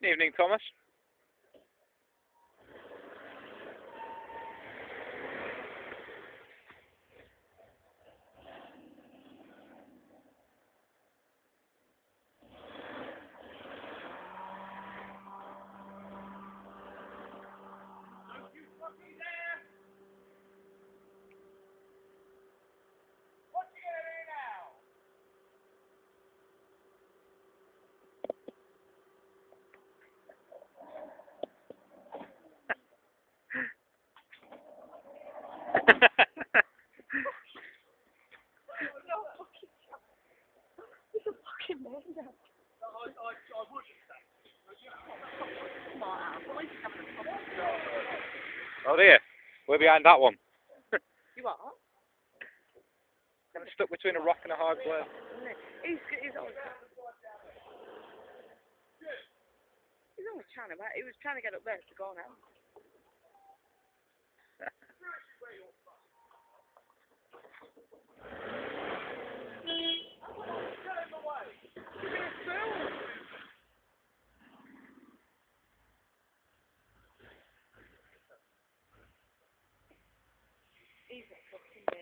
Evening, Thomas. Oh dear, we're behind that one. You are? I'm stuck between a rock and a hard place. He's always trying to. He was trying to get up there to go now. He's a fucking